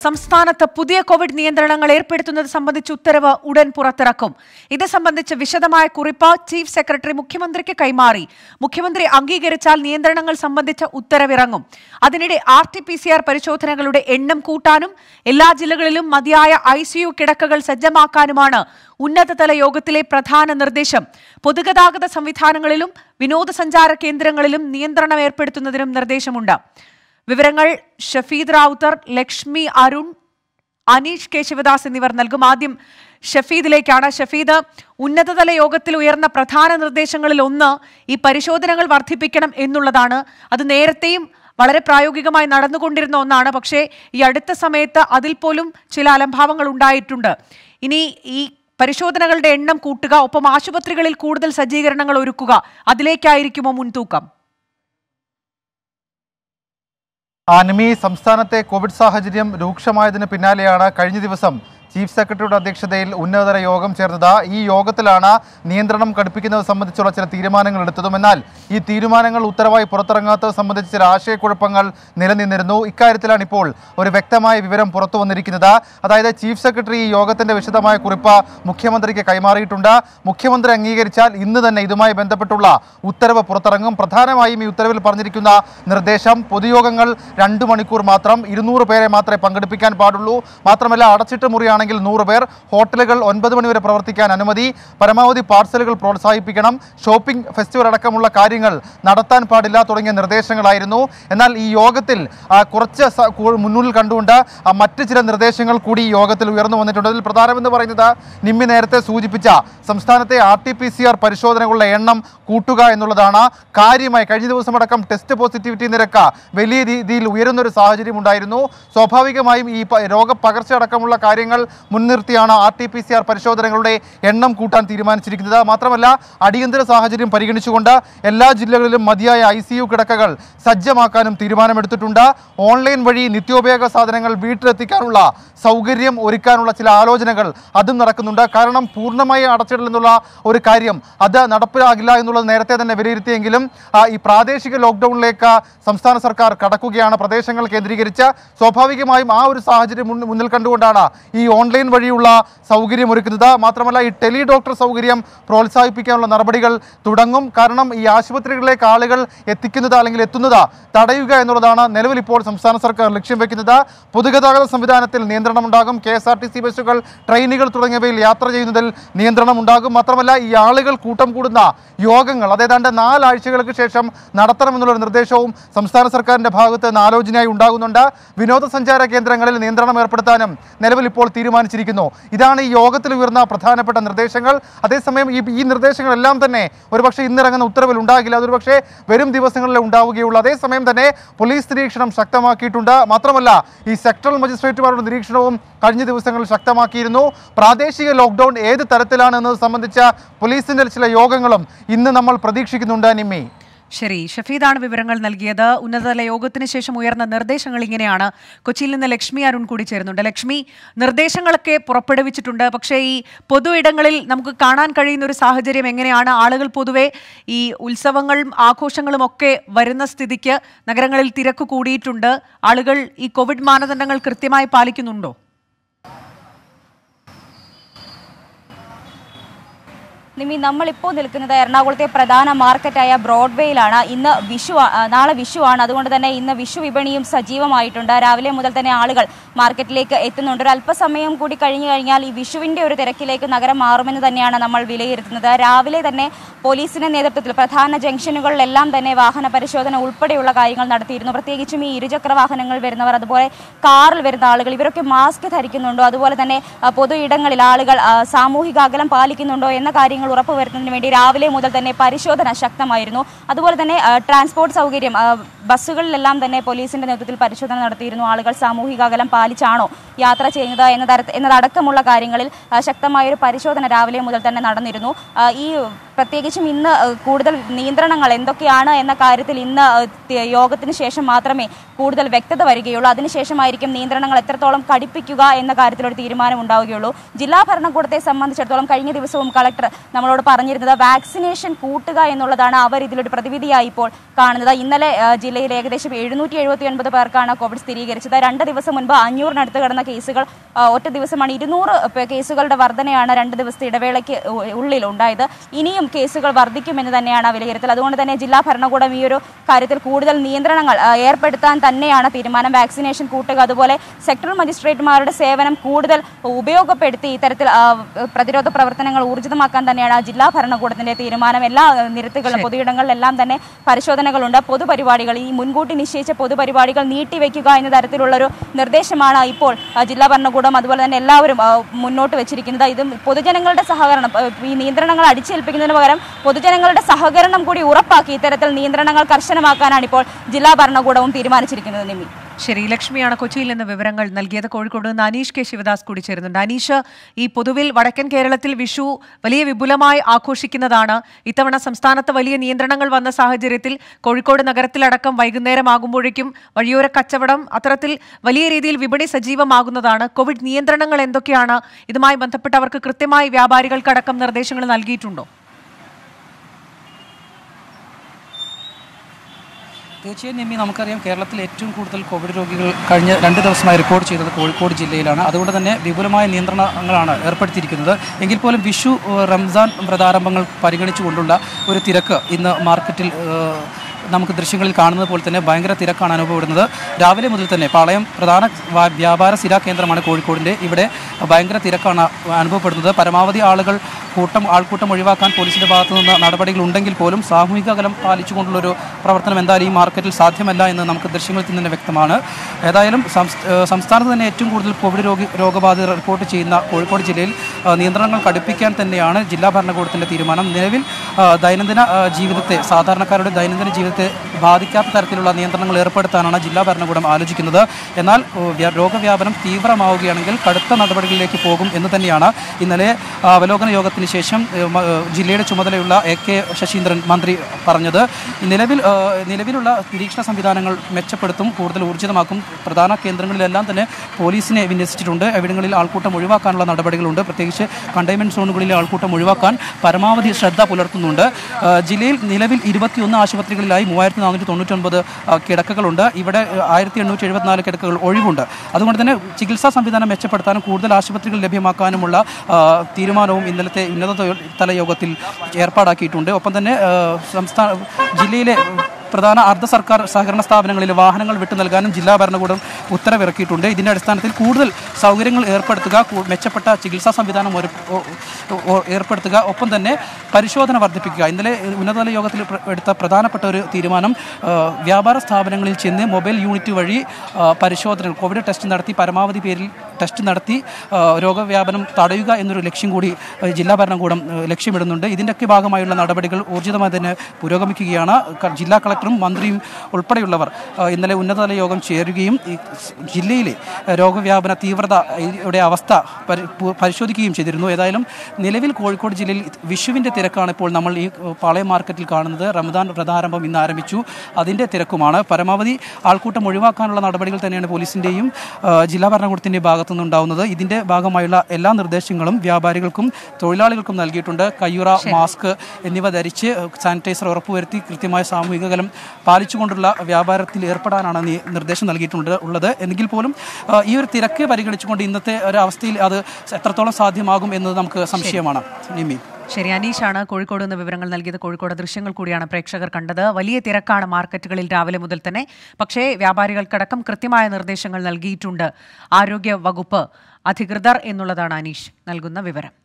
സംസ്ഥാനത്ത് പുതിയ കോവിഡ് നിയന്ത്രണങ്ങൾ ഏർപ്പെടുത്തുന്നത് സംബന്ധിച്ച ഉത്തരവ് ഉടൻ പുറത്തിറക്കും. ഇത് സംബന്ധിച്ച് വിശദമായ കുറിപ്പ് ചീഫ് സെക്രട്ടറി മുഖ്യമന്ത്രിക്ക് കൈമാറി. മുഖ്യമന്ത്രി അംഗീകരിച്ചാൽ നിയന്ത്രണങ്ങൾ സംബന്ധിച്ച ഉത്തരവിറങ്ങും. അതിനിടെ RT-PCR പരിശോധനകളുടെ എണ്ണം കൂട്ടാനും എല്ലാ ജില്ലകളിലും മതിയായ ICU കിടക്കകൾ സജ്ജമാക്കാനുമാണ് ഉന്നതതല യോഗത്തിലെ പ്രധാന നിർദ്ദേശം. പൊതുഗതാഗത സംവിധാനങ്ങളിലും വിനോദസഞ്ചാര കേന്ദ്രങ്ങളിലും നിയന്ത്രണം ഏർപ്പെടുത്തുന്നതിനും നിർദ്ദേശമുണ്ട്. വിവരങ്ങൾ ഷഫീദ് റാവുത്തർ, ലക്ഷ്മി അരുൺ, അനീഷ് കേശവദാസ് എന്നിവർ നൽകും. ആദ്യം ഷഫീദിലേക്കാണ്. ഷഫീദ്, ഉന്നതതല യോഗത്തിൽ ഉയർന്ന പ്രധാന നിർദ്ദേശങ്ങളിൽ ഒന്ന് ഈ പരിശോധനകൾ വർദ്ധിപ്പിക്കണം എന്നുള്ളതാണ്. അത് നേരത്തെയും വളരെ പ്രായോഗികമായി നടന്നുകൊണ്ടിരുന്ന ഒന്നാണ്. പക്ഷേ ഈ അടുത്ത സമയത്ത് അതിൽ പോലും ചില അലംഭാവങ്ങൾ ഉണ്ടായിട്ടുണ്ട്. ഇനി ഈ പരിശോധനകളുടെ എണ്ണം കൂട്ടുക, ഒപ്പം ആശുപത്രികളിൽ കൂടുതൽ സജ്ജീകരണങ്ങൾ ഒരുക്കുക, അതിലേക്കായിരിക്കുമോ മുൻതൂക്കം? നിമി, സംസ്ഥാനത്തെ കോവിഡ് സാഹചര്യം രൂക്ഷമായതിന് പിന്നാലെയാണ് കഴിഞ്ഞ ദിവസം ചീഫ് സെക്രട്ടറിയുടെ അധ്യക്ഷതയിൽ ഉന്നതതല യോഗം ചേർന്നത്. ഈ യോഗത്തിലാണ് നിയന്ത്രണം കടുപ്പിക്കുന്നത് സംബന്ധിച്ചുള്ള ചില തീരുമാനങ്ങൾ എടുത്തതും. എന്നാൽ ഈ തീരുമാനങ്ങൾ ഉത്തരവായി പുറത്തിറങ്ങാത്തത് സംബന്ധിച്ച് ചില ആശയക്കുഴപ്പങ്ങൾ നിലനിന്നിരുന്നു. ഇക്കാര്യത്തിലാണ് ഇപ്പോൾ ഒരു വ്യക്തമായ വിവരം പുറത്തു വന്നിരിക്കുന്നത്. അതായത് ചീഫ് സെക്രട്ടറി ഈ യോഗത്തിന്റെ വിശദമായ കുറിപ്പ് മുഖ്യമന്ത്രിക്ക് കൈമാറിയിട്ടുണ്ട്. മുഖ്യമന്ത്രി അംഗീകരിച്ചാൽ ഇന്ന് തന്നെ ഇതുമായി ബന്ധപ്പെട്ടുള്ള ഉത്തരവ് പുറത്തിറങ്ങും. പ്രധാനമായും ഈ ഉത്തരവിൽ പറഞ്ഞിരിക്കുന്ന നിർദ്ദേശം പൊതുയോഗങ്ങൾ 2 മണിക്കൂർ മാത്രം, 200 പേരെ മാത്രമേ പങ്കെടുപ്പിക്കാൻ പാടുള്ളൂ. മാത്രമല്ല, അടച്ചിട്ട മുറിയാണ് 100 പേർ. ഹോട്ടലുകൾ 9 മണി വരെ പ്രവർത്തിക്കാൻ അനുമതി. പരമാവധി പാർസലുകൾ പ്രോത്സാഹിപ്പിക്കണം. ഷോപ്പിംഗ്, ഫെസ്റ്റിവൽ അടക്കമുള്ള കാര്യങ്ങൾ നടത്താൻ പാടില്ല തുടങ്ങിയ നിർദ്ദേശങ്ങളായിരുന്നു. എന്നാൽ ഈ യോഗത്തിൽ കുറച്ച് മുന്നിൽ കണ്ടുകൊണ്ട് മറ്റ് ചില നിർദ്ദേശങ്ങൾ കൂടി ഈ യോഗത്തിൽ ഉയർന്നു വന്നിട്ടുണ്ട്. അതിൽ പ്രധാനമെന്ന് പറയുന്നത് നിമ്മി നേരത്തെ സൂചിപ്പിച്ച സംസ്ഥാനത്തെ RT-PCR പരിശോധനകളുടെ എണ്ണം കൂട്ടുക എന്നുള്ളതാണ്. കാര്യമായി കഴിഞ്ഞ ദിവസമടക്കം ടെസ്റ്റ് പോസിറ്റിവിറ്റി നിരക്ക് വലിയ രീതിയിൽ ഉയരുന്നൊരു സാഹചര്യം ഉണ്ടായിരുന്നു. സ്വാഭാവികമായും ഈ രോഗപകർച്ച അടക്കമുള്ള കാര്യങ്ങൾ മുൻനിർത്തിയാണ് RT-PCR പരിശോധനകളുടെ എണ്ണം കൂട്ടാൻ തീരുമാനിച്ചിരിക്കുന്നത്. മാത്രമല്ല, അടിയന്തര സാഹചര്യം പരിഗണിച്ചുകൊണ്ട് എല്ലാ ജില്ലകളിലും മതിയായ ICU കിടക്കകൾ സജ്ജമാക്കാനും തീരുമാനമെടുത്തിട്ടുണ്ട്. ഓൺലൈൻ വഴി നിത്യോപയോഗ സാധനങ്ങൾ വീട്ടിലെത്തിക്കാനുള്ള സൗകര്യം ഒരുക്കാനുള്ള ചില ആലോചനകൾ അതും നടക്കുന്നുണ്ട്. കാരണം പൂർണ്ണമായി അടച്ചിടൽ എന്നുള്ള ഒരു കാര്യം അത് നടപ്പിലാകില്ല എന്നുള്ളത് നേരത്തെ തന്നെ വിലയിരുത്തിയെങ്കിലും ഈ പ്രാദേശിക ലോക്ക്ഡൌണിലേക്ക് സംസ്ഥാന സർക്കാർ കടക്കുകയാണ് പ്രദേശങ്ങൾ കേന്ദ്രീകരിച്ച്. സ്വാഭാവികമായും ആ ഒരു സാഹചര്യം മുന്നിൽ കണ്ടുകൊണ്ടാണ് ഈ ഓൺലൈൻ വഴിയുള്ള സൗകര്യം ഒരുക്കുന്നത്. മാത്രമല്ല, ഈ ടെലി ഡോക്ടർ സൗകര്യം പ്രോത്സാഹിപ്പിക്കാനുള്ള നടപടികൾ തുടങ്ങും. കാരണം ഈ ആശുപത്രികളിലേക്ക് ആളുകൾ എത്തിക്കുന്നത് അല്ലെങ്കിൽ എത്തുന്നത് തടയുക എന്നുള്ളതാണ് നിലവിൽ ഇപ്പോൾ സംസ്ഥാന സർക്കാർ ലക്ഷ്യം വെക്കുന്നത്. പൊതുഗതാഗത സംവിധാനത്തിൽ നിയന്ത്രണം ഉണ്ടാകും. KSRTC ബസ്സുകൾ, ട്രെയിനുകൾ തുടങ്ങിയവയിൽ യാത്ര ചെയ്യുന്നതിൽ നിയന്ത്രണം ഉണ്ടാകും. മാത്രമല്ല, ഈ ആളുകൾ കൂട്ടം കൂടുന്ന യോഗങ്ങൾ അത് ഏതാണ്ട് 4 ആഴ്ചകൾക്ക് ശേഷം നടത്തണമെന്നുള്ള നിർദ്ദേശവും സംസ്ഥാന സർക്കാരിന്റെ ഭാഗത്ത് നിന്ന് ആലോചനയായി ഉണ്ടാകുന്നുണ്ട്. വിനോദസഞ്ചാര കേന്ദ്രങ്ങളിൽ നിയന്ത്രണം ഏർപ്പെടുത്താനും നിലവിൽ ഇപ്പോൾ തീരുമാനിച്ചിരിക്കുന്നു. ഇതാണ് ഈ യോഗത്തിൽ ഉയർന്ന പ്രധാനപ്പെട്ട നിർദ്ദേശങ്ങൾ. അതേസമയം ഈ നിർദ്ദേശങ്ങളെല്ലാം തന്നെ ഒരുപക്ഷെ ഇന്നിറങ്ങുന്ന ഉത്തരവിൽ ഉണ്ടാകില്ല. അതൊരുപക്ഷെ വരും ദിവസങ്ങളിലെ ഉണ്ടാവുകയുള്ളൂ. അതേസമയം തന്നെ പോലീസ് നിരീക്ഷണം ശക്തമാക്കിയിട്ടുണ്ട്. മാത്രമല്ല, ഈ സെക്ടറൽ മജിസ്ട്രേറ്റുമാരുടെ നിരീക്ഷണവും കഴിഞ്ഞ ദിവസങ്ങളിൽ ശക്തമാക്കിയിരുന്നു. പ്രാദേശിക ലോക്ക്ഡൌൺ ഏത് തരത്തിലാണ് എന്നത് സംബന്ധിച്ച പോലീസിന്റെ ചില യോഗങ്ങളും ഇന്ന് നമ്മൾ പ്രതീക്ഷിക്കുന്നുണ്ട്. നിമ്മി, ശരി, ഷഫീദാണ് വിവരങ്ങൾ നൽകിയത്. ഉന്നതതല യോഗത്തിന് ശേഷം ഉയർന്ന നിർദ്ദേശങ്ങൾ ഇങ്ങനെയാണ്. കൊച്ചിയിൽ നിന്ന് ലക്ഷ്മി അരുൺ കൂടി ചേരുന്നുണ്ട്. ലക്ഷ്മി, നിർദ്ദേശങ്ങളൊക്കെ പുറപ്പെടുവിച്ചിട്ടുണ്ട്. പക്ഷേ ഈ പൊതു ഇടങ്ങളിൽ നമുക്ക് കാണാൻ കഴിയുന്ന ഒരു സാഹചര്യം എങ്ങനെയാണ്? ആളുകൾ പൊതുവെ ഈ ഉത്സവങ്ങളും ആഘോഷങ്ങളും ഒക്കെ വരുന്ന സ്ഥിതിക്ക് നഗരങ്ങളിൽ തിരക്ക് കൂടിയിട്ടുണ്ട്. ആളുകൾ ഈ കോവിഡ് മാനദണ്ഡങ്ങൾ കൃത്യമായി പാലിക്കുന്നുണ്ടോ? നിമി, നമ്മളിപ്പോൾ നിൽക്കുന്നത് എറണാകുളത്തെ പ്രധാന മാർക്കറ്റായ ബ്രോഡ്വേയിലാണ്. ഇന്ന് നാളെ വിഷുവാണ്. അതുകൊണ്ട് തന്നെ ഇന്ന് വിഷു വിപണിയും സജീവമായിട്ടുണ്ട്. രാവിലെ മുതൽ തന്നെ ആളുകൾ മാർക്കറ്റിലേക്ക് എത്തുന്നുണ്ട്. ഒരു അല്പസമയം കൂടി കഴിഞ്ഞു കഴിഞ്ഞാൽ ഈ വിഷുവിൻ്റെ ഒരു തിരക്കിലേക്ക് നഗരം മാറുമെന്ന് തന്നെയാണ് നമ്മൾ വിലയിരുത്തുന്നത്. രാവിലെ തന്നെ പോലീസിന്റെ നേതൃത്വത്തിൽ പ്രധാന ജംഗ്ഷനുകളിലെല്ലാം തന്നെ വാഹന പരിശോധന ഉൾപ്പെടെയുള്ള കാര്യങ്ങൾ നടത്തിയിരുന്നു. പ്രത്യേകിച്ചും ഈ ഇരുചക്ര വാഹനങ്ങൾ വരുന്നവർ, അതുപോലെ കാറിൽ വരുന്ന ആളുകൾ, ഇവരൊക്കെ മാസ്ക് ധരിക്കുന്നുണ്ടോ, അതുപോലെ തന്നെ പൊതു ഇടങ്ങളിൽ ആളുകൾ സാമൂഹിക അകലം പാലിക്കുന്നുണ്ടോ എന്ന കാര്യങ്ങൾ ഉറപ്പുവരുത്തുന്നതിന് വേണ്ടി രാവിലെ മുതൽ തന്നെ പരിശോധന ശക്തമായിരുന്നു. അതുപോലെ തന്നെ ട്രാൻസ്പോർട്ട് സൗകര്യം, ബസ്സുകളിലെല്ലാം തന്നെ പോലീസിന്റെ നേതൃത്വത്തിൽ പരിശോധന നടത്തിയിരുന്നു. ആളുകൾ സാമൂഹിക അകലം പാലിച്ചാണോ യാത്ര ചെയ്യുന്നത് എന്നതടക്കമുള്ള കാര്യങ്ങളിൽ ശക്തമായൊരു പരിശോധന രാവിലെ മുതൽ തന്നെ നടന്നിരുന്നു. ഈ പ്രത്യേകിച്ചും ഇന്ന് കൂടുതൽ നിയന്ത്രണങ്ങൾ എന്തൊക്കെയാണ് എന്ന കാര്യത്തിൽ ഇന്ന് യോഗത്തിന് ശേഷം മാത്രമേ കൂടുതൽ വ്യക്തത വരികയുള്ളൂ. അതിനുശേഷമായിരിക്കും നിയന്ത്രണങ്ങൾ എത്രത്തോളം കടുപ്പിക്കുക എന്ന കാര്യത്തിലൊരു തീരുമാനം ഉണ്ടാവുകയുള്ളൂ. ജില്ലാ ഭരണകൂടത്തെ സംബന്ധിച്ചിടത്തോളം കഴിഞ്ഞ ദിവസവും കളക്ടർ നമ്മളോട് പറഞ്ഞിരുന്നത് വാക്സിനേഷൻ കൂട്ടുക എന്നുള്ളതാണ് അവർ ഇതിലൊരു പ്രതിവിധിയായി ഇപ്പോൾ കാണുന്നത്. ഇന്നലെ ജില്ലയിൽ ഏകദേശം 779 പേർക്കാണ് കോവിഡ് സ്ഥിരീകരിച്ചത്. 2 ദിവസം മുൻപ് 500-നടുത്ത് കടന്ന കേസുകൾ ഒറ്റ ദിവസമാണ് 200 കേസുകളുടെ വർധനയാണ് 2 ദിവസത്തെ ഇടവേളയ്ക്ക് ഉള്ളിൽ ഉണ്ടായത്. ഇനിയും കേസുകൾ വർദ്ധിക്കുമെന്ന് തന്നെയാണ് വിലയിരുത്തൽ. അതുകൊണ്ട് തന്നെ ജില്ലാ ഭരണകൂടം ഈ ഒരു കാര്യത്തിൽ കൂടുതൽ നിയന്ത്രണങ്ങൾ ഏർപ്പെടുത്താൻ തന്നെയാണ് തീരുമാനം. വാക്സിനേഷൻ കൂട്ടുക, അതുപോലെ സെക്ടറൽ മജിസ്ട്രേറ്റുമാരുടെ സേവനം കൂടുതൽ ഉപയോഗപ്പെടുത്തി ഇത്തരത്തിൽ പ്രതിരോധ പ്രവർത്തനങ്ങൾ ഊർജിതമാക്കാൻ തന്നെയാണ് ജില്ലാ ഭരണകൂടത്തിന്റെ തീരുമാനം. എല്ലാ നിരത്തുകളിലും പൊതുയിടങ്ങളിലെല്ലാം തന്നെ പരിശോധനകളുണ്ട്. പൊതുപരിപാടികൾ, ഈ മുൻകൂട്ടി നിശ്ചയിച്ച പൊതുപരിപാടികൾ നീട്ടിവെക്കുക എന്ന തരത്തിലുള്ളൊരു നിർദ്ദേശമാണ് ഇപ്പോൾ ജില്ലാ ഭരണകൂടം അതുപോലെ തന്നെ എല്ലാവരും മുന്നോട്ട് വെച്ചിരിക്കുന്നത്. ഇതും പൊതുജനങ്ങളുടെ സഹകരണം, ഈ നിയന്ത്രണങ്ങൾ അടിച്ചേൽപ്പിക്കുന്നതിന് പകരം പൊതുജനങ്ങളുടെ സഹകരണം കൂടി ഉറപ്പാക്കി ഇത്തരത്തിൽ നിയന്ത്രണങ്ങൾ കർശനമാക്കാനാണ് ഇപ്പോൾ ജില്ലാ ഭരണകൂടവും തീരുമാനിച്ചിരിക്കുന്നത്. നിമി, ശരി. ലക്ഷ്മിയാണ് കൊച്ചിയിൽ നിന്ന് വിവരങ്ങൾ നൽകിയത്. കോഴിക്കോട് നിന്ന് അനീഷ് കെ ശിവദാസ് കൂടി ചേരുന്നുണ്ട്. അനീഷ്, ഈ പൊതുവിൽ വടക്കൻ കേരളത്തിൽ വിഷു വലിയ വിപുലമായി ആഘോഷിക്കുന്നതാണ്. ഇത്തവണ സംസ്ഥാനത്ത് വലിയ നിയന്ത്രണങ്ങൾ വന്ന സാഹചര്യത്തിൽ കോഴിക്കോട് നഗരത്തിലടക്കം വൈകുന്നേരമാകുമ്പോഴേക്കും വഴിയോര കച്ചവടം അത്തരത്തിൽ വലിയ രീതിയിൽ വിപണി സജീവമാകുന്നതാണ്. കോവിഡ് നിയന്ത്രണങ്ങൾ എന്തൊക്കെയാണ്? ഇതുമായി ബന്ധപ്പെട്ടവർക്ക് കൃത്യമായി വ്യാപാരികൾക്കടക്കം നിർദ്ദേശങ്ങൾ നൽകിയിട്ടുണ്ടോ? തീർച്ചയായും നിമ്മി, നമുക്കറിയാം കേരളത്തിൽ ഏറ്റവും കൂടുതൽ കോവിഡ് രോഗികൾ കഴിഞ്ഞ 2 ദിവസമായി റിപ്പോർട്ട് ചെയ്തത് കോഴിക്കോട് ജില്ലയിലാണ്. അതുകൊണ്ട് തന്നെ വിപുലമായ നിയന്ത്രണങ്ങളാണ് ഏർപ്പെടുത്തിയിരിക്കുന്നത്. എങ്കിൽ പോലും വിഷു റംസാൻ വ്രതാരംഭങ്ങൾ പരിഗണിച്ചുകൊണ്ടുള്ള ഒരു തിരക്ക് ഇന്ന് മാർക്കറ്റിൽ നമുക്ക് ദൃശ്യങ്ങളിൽ കാണുന്നത് പോലെ തന്നെ ഭയങ്കര തിരക്കാണ് അനുഭവപ്പെടുന്നത്. രാവിലെ മുതൽ തന്നെ പാളയം പ്രധാന വ്യാപാര സ്ഥിരാ കേന്ദ്രമാണ് കോഴിക്കോടിൻ്റെ. ഇവിടെ ഭയങ്കര തിരക്കാണ് അനുഭവപ്പെടുന്നത്. പരമാവധി ആൾക്കൂട്ടം ഒഴിവാക്കാൻ പോലീസിൻ്റെ ഭാഗത്തു നിന്ന് നടപടികൾ ഉണ്ടെങ്കിൽ പോലും സാമൂഹിക അകലം പാലിച്ചുകൊണ്ടുള്ളൊരു പ്രവർത്തനം എന്തായാലും ഈ മാർക്കറ്റിൽ സാധ്യമല്ല എന്ന് നമുക്ക് ദൃശ്യങ്ങളിൽ തന്നെ വ്യക്തമാണ്. ഏതായാലും സംസ്ഥാനത്ത് തന്നെ ഏറ്റവും കൂടുതൽ കോവിഡ് രോഗബാധിതർ റിപ്പോർട്ട് ചെയ്യുന്ന കോഴിക്കോട് ജില്ലയിൽ നിയന്ത്രണങ്ങൾ കടുപ്പിക്കാൻ തന്നെയാണ് ജില്ലാ ഭരണകൂടത്തിൻ്റെ തീരുമാനം. നിലവിൽ ദൈനംദിന ജീവിതത്തെ, സാധാരണക്കാരുടെ ദൈനംദിന ജീവിതത്തെ ബാധിക്കാത്ത തരത്തിലുള്ള നിയന്ത്രണങ്ങൾ ഏർപ്പെടുത്താനാണ് ജില്ലാ ഭരണകൂടം ആലോചിക്കുന്നത്. എന്നാൽ രോഗവ്യാപനം തീവ്രമാവുകയാണെങ്കിൽ കടുത്ത നടപടികളിലേക്ക് പോകും എന്ന് തന്നെയാണ് ഇന്നലെ അവലോകന യോഗത്തിന് ശേഷം ജില്ലയുടെ ചുമതലയുള്ള AK ശശീന്ദ്രൻ മന്ത്രി പറഞ്ഞത്. നിലവിലുള്ള നിരീക്ഷണ സംവിധാനങ്ങൾ മെച്ചപ്പെടുത്തും, കൂടുതൽ ഊർജിതമാക്കും. പ്രധാന കേന്ദ്രങ്ങളിലെല്ലാം തന്നെ പോലീസിനെ വിന്യസിച്ചിട്ടുണ്ട്. എവിടങ്ങളിൽ ആൾക്കൂട്ടം ഒഴിവാക്കാനുള്ള നടപടികളുണ്ട്. പ്രത്യേകിച്ച് കണ്ടെയ്ൻമെൻറ്റ് സോണുകളിലെ ആൾക്കൂട്ടം ഒഴിവാക്കാൻ പരമാവധി ശ്രദ്ധ പുലർത്തുന്നുണ്ട്. ജില്ലയിൽ നിലവിൽ 21 ആശുപത്രികളിലായി 3499 കിടക്കകളുണ്ട്. ഇവിടെ 1874 കിടക്കകൾ ഒഴിവുണ്ട്. അതുകൊണ്ട് തന്നെ ചികിത്സാ സംവിധാനം മെച്ചപ്പെടുത്താനും കൂടുതൽ ആശുപത്രികൾ ലഭ്യമാക്കാനുമുള്ള തീരുമാനവും ഇന്നലത്തെ ഉന്നതതല യോഗത്തിൽ ഏർപ്പാടാക്കിയിട്ടുണ്ട്. ഒപ്പം തന്നെ ജില്ലയിലെ പ്രധാന അർദ്ധ സർക്കാർ സഹകരണ സ്ഥാപനങ്ങളിൽ വാഹനങ്ങൾ വിട്ടു നൽകാനും ജില്ലാ ഭരണകൂടം ഉത്തരവിറക്കിയിട്ടുണ്ട്. ഇതിൻ്റെ അടിസ്ഥാനത്തിൽ കൂടുതൽ സൗകര്യങ്ങൾ ഏർപ്പെടുത്തുക, മെച്ചപ്പെട്ട ചികിത്സാ സംവിധാനം ഏർപ്പെടുത്തുക, ഒപ്പം തന്നെ പരിശോധന വർദ്ധിപ്പിക്കുക. ഇന്നലെ ഉന്നതതല യോഗത്തിൽ എടുത്ത പ്രധാനപ്പെട്ട ഒരു തീരുമാനം വ്യാപാര സ്ഥാപനങ്ങളിൽ ചെന്ന് മൊബൈൽ യൂണിറ്റ് വഴി പരിശോധനകൾ, കോവിഡ് ടെസ്റ്റ് നടത്തി പരമാവധി പേരിൽ ടെസ്റ്റ് നടത്തി രോഗവ്യാപനം തടയുക എന്നൊരു ലക്ഷ്യം കൂടി ജില്ലാ ഭരണകൂടം ലക്ഷ്യമിടുന്നുണ്ട്. ഇതിൻ്റെയൊക്കെ ഭാഗമായുള്ള നടപടികൾ ഊർജിതമായി തന്നെ പുരോഗമിക്കുകയാണ്. ജില്ലാ കളക്ടറും മന്ത്രിയും ഉൾപ്പെടെയുള്ളവർ ഇന്നലെ ഉന്നതതല യോഗം ചേരുകയും ജില്ലയിലെ രോഗവ്യാപന തീവ്രതയുടെ അവസ്ഥ പരിശോധിക്കുകയും ചെയ്തിരുന്നു. ഏതായാലും നിലവിൽ കോഴിക്കോട് ജില്ലയിൽ വിഷുവിൻ്റെ തിരക്കാണ് ഇപ്പോൾ നമ്മൾ ഈ പാളയം മാർക്കറ്റിൽ കാണുന്നത്. റമദാൻ വ്രതാരംഭം ഇന്ന് ആരംഭിച്ചു, അതിൻ്റെ തിരക്കുമാണ്. പരമാവധി ആൾക്കൂട്ടം ഒഴിവാക്കാനുള്ള നടപടികൾ തന്നെയാണ് പോലീസിൻ്റെയും ജില്ലാ ഭരണകൂടത്തിൻ്റെയും ഭാഗത്തുനിന്നുണ്ടാവുന്നത്. ഇതിൻ്റെ ഭാഗമായുള്ള എല്ലാ നിർദ്ദേശങ്ങളും വ്യാപാരികൾക്കും തൊഴിലാളികൾക്കും നൽകിയിട്ടുണ്ട്. കയ്യുറ, മാസ്ക് എന്നിവ ധരിച്ച് സാനിറ്റൈസർ ഉറപ്പുവരുത്തി കൃത്യമായ സാമൂഹിക അകലം പാലിച്ചുകൊണ്ടുള്ള വ്യാപാരത്തിൽ ഏർപ്പെടാനാണ് നിർദ്ദേശം നൽകിയിട്ടുള്ളത്. എങ്കിൽ പോലും ഈ ഒരു തിരക്ക് പരിഗണിച്ചുകൊണ്ട് ഇന്നത്തെ ഒരു അവസ്ഥയിൽ അത് എത്രത്തോളം സാധ്യമാകും എന്നത് നമുക്ക് സംശയമാണ്. നിമി, ശരി. അനീഷാണ് കോഴിക്കോട് നിന്ന് വിവരങ്ങൾ നൽകിയത്. കോഴിക്കോട് ദൃശ്യങ്ങൾ കൂടിയാണ് പ്രേക്ഷകർ കണ്ടത്. വലിയ തിരക്കാണ് മാർക്കറ്റുകളിൽ രാവിലെ മുതൽ തന്നെ. പക്ഷേ വ്യാപാരികൾക്കടക്കം കൃത്യമായ നിർദ്ദേശങ്ങൾ നൽകിയിട്ടുണ്ട് ആരോഗ്യ വകുപ്പ് അധികൃതർ എന്നുള്ളതാണ് അനീഷ് നൽകുന്ന വിവരം.